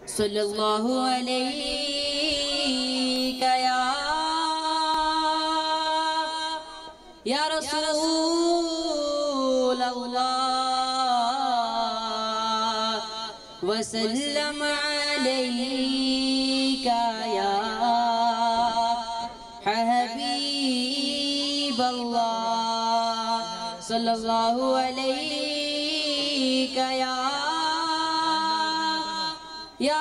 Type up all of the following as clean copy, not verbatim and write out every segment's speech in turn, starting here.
सल्लल्लाहु अलैहि या रसूल अल्लाह वसल्लम अलैका या हबीब अल्लाह सल्लल्लाहु अलैका या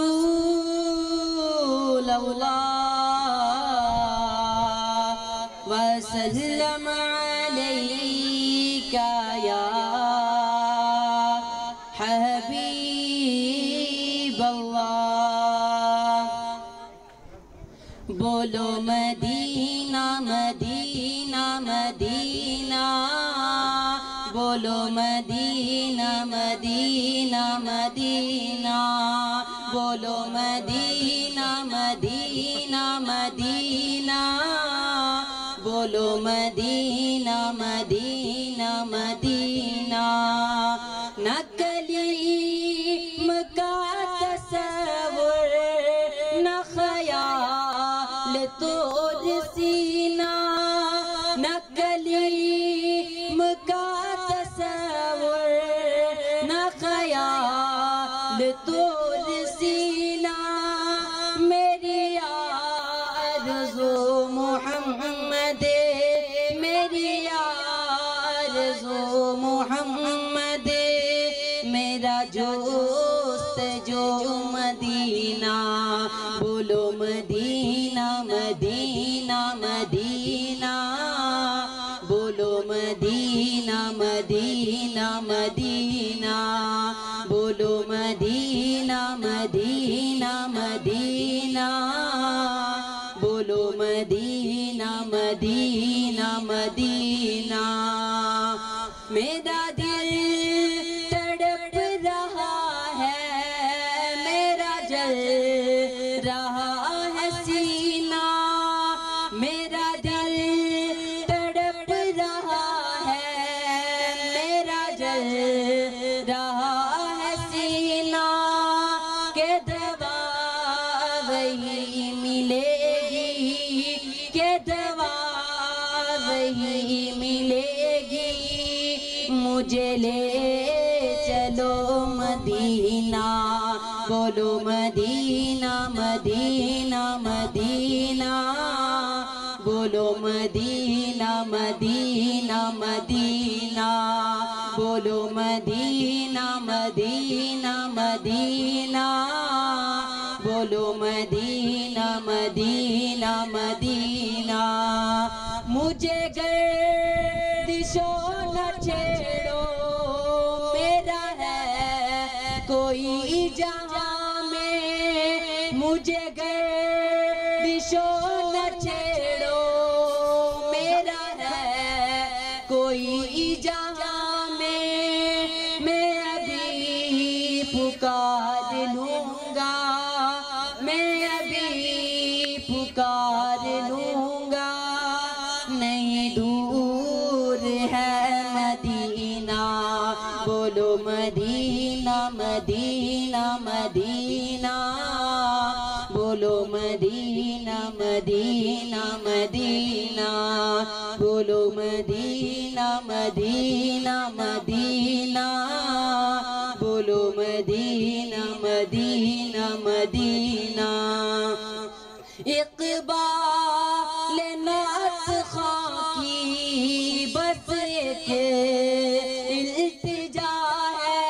रसूल अल्लाह वसल्लम अलैका या हबीब अल्लाह। बोलो मदीना मदीना मदीना, बोलो मदीना मदीना मदीना, बोलो मदीना मदीना मदीना, बोलो मदीना मदीना मदीना। नकलीम का तसव्वुर न ख़याल तोर सीना, नकलीम का तसव्वुर न ख़याल तोर सीना। मेरी आरज़ू मोहम्मद, मेरी आरज़ू मोहम्मद, मेरा जोस्त जो मदीना। बोलो मदीना मदीना मदीना, बोलो मदीना मदीना मदीना, बोलो मदीना मदीना मदीना, बोलो मदीना मदीना मदीना। मेरा दिल तड़प रहा है, मेरा जल रहा है सीना, मेरा दिल तड़प रहा है, मेरा जल रहा है सीना। के दवा वही मिलेगी, के दवा वही मिलेगी, मुझे ले चलो मदीना। बोलो मदीना मदीना मदीना, बोलो मदीना मदीना मदीना, बोलो मदीना मदीना मदीना, बोलो मदीना मदीना मदीना। मुझे गर्दिशों न छेड़ो, मेरा है कोई जहां में, मुझे गर्दिशों न छेड़ो, मेरा है कोई जहां में। मैं अभी पुकार लूंगा, मैं अभी पुकार लूंगा, नहीं दूर है मदीना। बोलो मदीना मदीना मदीना, बोलो मदीना मदीना मदीना, बोलो मदीना मदीना मदीना, बोलो मदीना मदीना मदीना। इक़बाल नात खां की बस एक इल्तिजा है,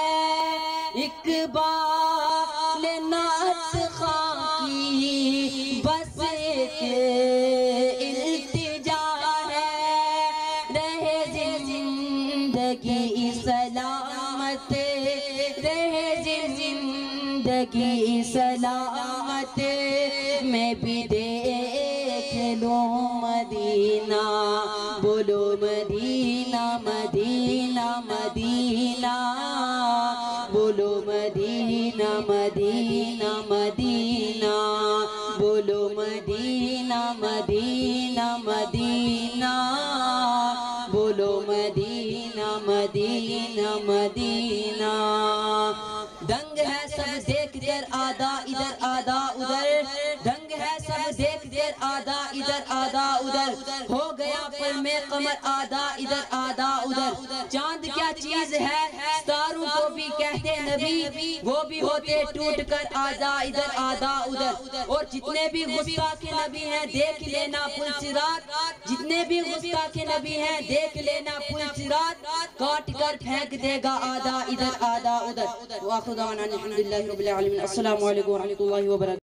इक़बाल नात खां की बस एक इल्तिजा है। रहे जिंदगी सलामत, रहे जिंदगी सलामत, मैं भी देख लूं मदीना। बोलो मदीना मदीना मदीना, बोलो मदीना मदीना मदीना, बोलो मदीना मदीना मदीना, बोलो मदीना मदीना मदीना। दंग है सब देख कर देर आधा इधर आधा उधर, दंग है सब देख देर आधा इधर आधा उधर, हो गया पल में कमर आधा इधर आधा उधर। चांद क्या चीज है सितारों को भी कहते नबी, वो भी होते टूट कर आधा इधर आधा उधर। और जितने भी गुस्ताखे नबी हैं देख लेना पुल सिरात, जितने भी गुस्ताखे नबी हैं देख लेना पुल सिरात, काट कर फेंक देगा आधा इधर आधा उधर। वाखिर दावाना अल्हम्दुलिल्लाहि रब्बिल आलमीन। अस्सलामु अलैकुम व रहमतुल्लाहि व बरकातहू।